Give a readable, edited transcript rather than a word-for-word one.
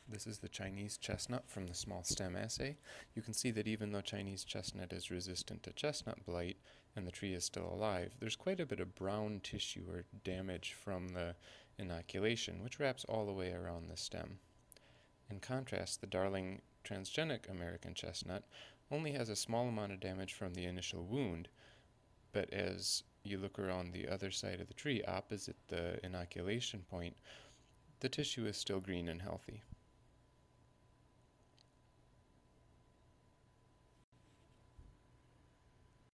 This is the Chinese chestnut from the small stem assay. You can see that even though Chinese chestnut is resistant to chestnut blight and the tree is still alive, there's quite a bit of brown tissue or damage from the inoculation, which wraps all the way around the stem. In contrast, the darling transgenic American chestnut only has a small amount of damage from the initial wound, but as you look around the other side of the tree, opposite the inoculation point, the tissue is still green and healthy.